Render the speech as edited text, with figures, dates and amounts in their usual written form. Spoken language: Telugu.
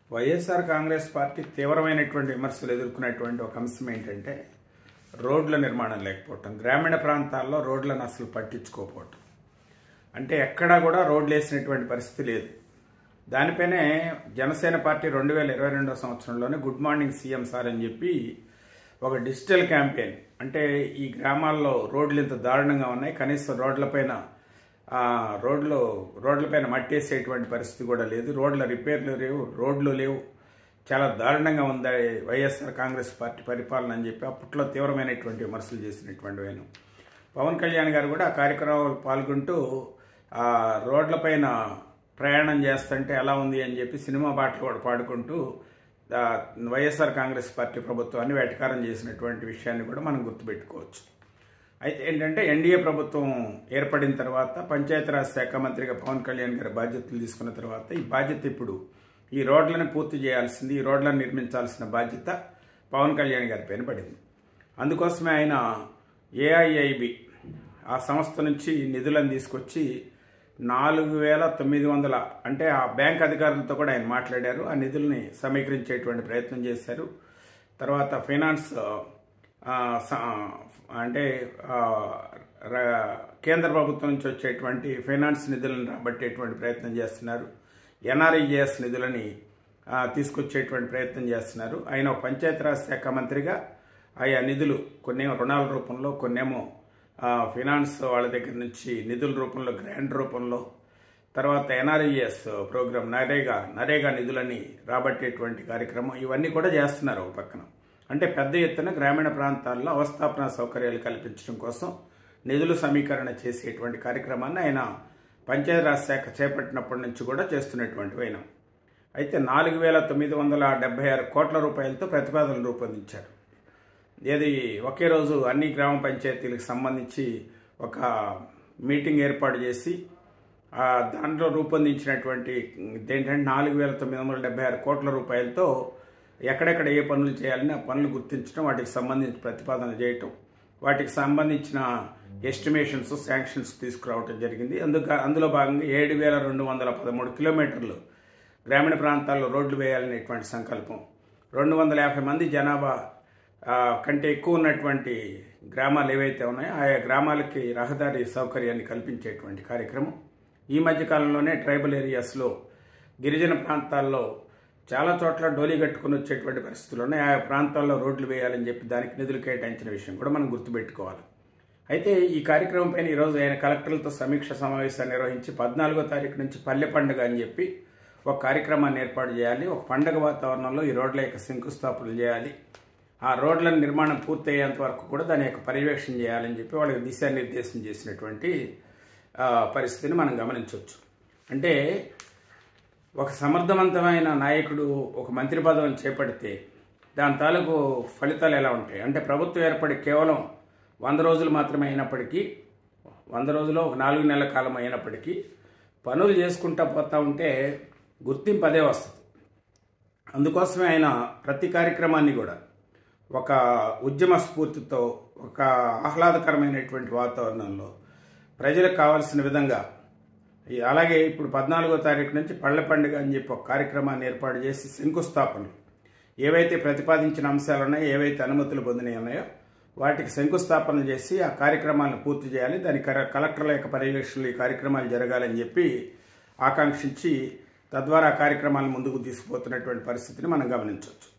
వైఎస్ఆర్ కాంగ్రెస్ పార్టీ తీవ్రమైనటువంటి విమర్శలు ఎదుర్కొనేటువంటి ఒక అంశం ఏంటంటే రోడ్ల నిర్మాణం లేకపోవటం, గ్రామీణ ప్రాంతాల్లో రోడ్లను అసలు పట్టించుకోకపోవటం. అంటే ఎక్కడా కూడా రోడ్లు వేసినటువంటి పరిస్థితి లేదు. దానిపైనే జనసేన పార్టీ 2022 సంవత్సరంలోనే గుడ్ మార్నింగ్ సీఎం సార్ అని చెప్పి ఒక డిజిటల్ క్యాంపెయిన్, అంటే ఈ గ్రామాల్లో రోడ్లు ఇంత దారుణంగా ఉన్నాయి, కనీసం రోడ్లపైన మట్టేసేటువంటి పరిస్థితి కూడా లేదు, రోడ్ల రిపేర్లు లేవు, రోడ్లు లేవు, చాలా దారుణంగా ఉంది వైఎస్ఆర్ కాంగ్రెస్ పార్టీ పరిపాలన అని చెప్పి అప్పట్లో తీవ్రమైనటువంటి విమర్శలు చేసినటువంటి ఆయన పవన్ కళ్యాణ్ గారు కూడా ఆ కార్యక్రమంలో పాల్గొంటూ రోడ్లపైన ప్రయాణం చేస్తుంటే ఎలా ఉంది అని చెప్పి సినిమా పాటలు కూడా పాడుకుంటూ వైఎస్ఆర్ కాంగ్రెస్ పార్టీ ప్రభుత్వాన్ని వెటకారం చేసినటువంటి విషయాన్ని కూడా మనం గుర్తుపెట్టుకోవచ్చు. అయితే ఏంటంటే ఎన్డీఏ ప్రభుత్వం ఏర్పడిన తర్వాత పంచాయతీరాజ్ శాఖ మంత్రిగా పవన్ కళ్యాణ్ గారి బాధ్యతలు తీసుకున్న తర్వాత ఈ బాధ్యత ఇప్పుడు ఈ రోడ్లను పూర్తి చేయాల్సింది, ఈ రోడ్లను నిర్మించాల్సిన బాధ్యత పవన్ కళ్యాణ్ గారి పైన పడింది. అందుకోసమే ఆయన ఏఐఐబి ఆ సంస్థ నుంచి నిధులను తీసుకొచ్చి 4,900 అంటే ఆ బ్యాంక్ అధికారులతో కూడా ఆయన మాట్లాడారు, ఆ నిధుల్ని సమీకరించేటువంటి ప్రయత్నం చేశారు. తర్వాత ఫైనాన్స్ అంటే కేంద్ర ప్రభుత్వం నుంచి వచ్చేటువంటి ఫైనాన్స్ నిధులను రాబట్టేటువంటి ప్రయత్నం చేస్తున్నారు, ఎన్ఆర్ఈజేఎస్ నిధులని తీసుకొచ్చేటువంటి ప్రయత్నం చేస్తున్నారు. ఆయన పంచాయతీరాజ్ శాఖ మంత్రిగా ఆయా నిధులు కొన్నేమో రుణాల రూపంలో, కొన్నేమో ఫైనాన్స్ వాళ్ళ దగ్గర నుంచి నిధుల రూపంలో, గ్రాంట్ రూపంలో, తర్వాత ఎన్ఆర్ఈజేఎస్ ప్రోగ్రామ్ నరేగా నిధులని రాబట్టేటువంటి కార్యక్రమం ఇవన్నీ కూడా చేస్తున్నారు ఒక పక్కన. అంటే పెద్ద ఎత్తున గ్రామీణ ప్రాంతాల్లో అవస్థాపన సౌకర్యాలు కల్పించడం కోసం నిధులు సమీకరణ చేసేటువంటి కార్యక్రమాన్ని ఆయన పంచాయతీరాజ్ శాఖ చేపట్టినప్పటి నుంచి కూడా చేస్తున్నటువంటి ఆయన. అయితే 4,976 కోట్ల రూపాయలతో ప్రతిపాదనలు రూపొందించారు. ఏది ఒకే రోజు అన్ని గ్రామ పంచాయతీలకు సంబంధించి ఒక మీటింగ్ ఏర్పాటు చేసి దాంట్లో రూపొందించినటువంటి ఏంటంటే 4,976 కోట్ల రూపాయలతో ఎక్కడెక్కడ ఏ పనులు చేయాలని ఆ పనులు గుర్తించడం, వాటికి సంబంధించి ప్రతిపాదనలు చేయటం, వాటికి సంబంధించిన ఎస్టిమేషన్స్, శాంక్షన్స్ తీసుకురావటం జరిగింది. అందులో భాగంగా 7,213 కిలోమీటర్లు గ్రామీణ ప్రాంతాల్లో రోడ్లు వేయాలనేటువంటి సంకల్పం, 250 మంది జనాభా కంటే ఎక్కువ ఉన్నటువంటి గ్రామాలు ఏవైతే ఉన్నాయో ఆయా గ్రామాలకి రహదారి సౌకర్యాన్ని కల్పించేటువంటి కార్యక్రమం. ఈ మధ్యకాలంలోనే ట్రైబల్ ఏరియాస్లో, గిరిజన ప్రాంతాల్లో చాలా చోట్ల డోలీ కట్టుకుని వచ్చేటువంటి పరిస్థితులు ఉన్నాయి. ఆయా ప్రాంతాల్లో రోడ్లు వేయాలని చెప్పి దానికి నిధులు కేటాయించిన విషయం కూడా మనం గుర్తుపెట్టుకోవాలి. అయితే ఈ కార్యక్రమం పైన ఈరోజు ఆయన కలెక్టర్లతో సమీక్ష సమావేశాన్ని నిర్వహించి 14వ తారీఖు నుంచి పల్లె పండుగ అని చెప్పి ఒక కార్యక్రమాన్ని ఏర్పాటు చేయాలి, ఒక పండుగ వాతావరణంలో ఈ రోడ్ల యొక్క శంకుస్థాపనలు చేయాలి, ఆ రోడ్ల నిర్మాణం పూర్తయ్యేంత వరకు కూడా దాని యొక్క పర్యవేక్షణ చేయాలని చెప్పి వాళ్ళకి దిశానిర్దేశం చేసినటువంటి పరిస్థితిని మనం గమనించవచ్చు. అంటే ఒక సమర్థవంతమైన నాయకుడు ఒక మంత్రి పదవిని చేపడితే దాని తాలూకు ఫలితాలు ఎలా ఉంటాయి అంటే, ప్రభుత్వం ఏర్పడి కేవలం 100 రోజులు మాత్రమే అయినప్పటికీ, 100 రోజులు ఒక 4 నెలల కాలం అయినప్పటికీ పనులు చేసుకుంటా పోతూ ఉంటే గుర్తింపు అదే వస్తుంది. అందుకోసమే ఆయన ప్రతి కార్యక్రమాన్ని కూడా ఒక ఉద్యమ స్ఫూర్తితో, ఒక ఆహ్లాదకరమైనటువంటి వాతావరణంలో ప్రజలకు కావాల్సిన విధంగా, అలాగే ఇప్పుడు 14వ తారీఖు నుంచి పల్లె పండుగ అని చెప్పి ఒక కార్యక్రమాన్ని ఏర్పాటు చేసి శంకుస్థాపనలు ఏవైతే ప్రతిపాదించిన అంశాలు ఉన్నాయో, ఏవైతే అనుమతులు పొందినవి ఉన్నాయో వాటికి శంకుస్థాపనలు చేసి ఆ కార్యక్రమాలను పూర్తి చేయాలి, దాని కలెక్టర్ల యొక్క పర్యవేక్షణలో ఈ కార్యక్రమాలు జరగాలని చెప్పి ఆకాంక్షించి తద్వారా కార్యక్రమాలను ముందుకు తీసుకుపోతున్నటువంటి పరిస్థితిని మనం గమనించవచ్చు.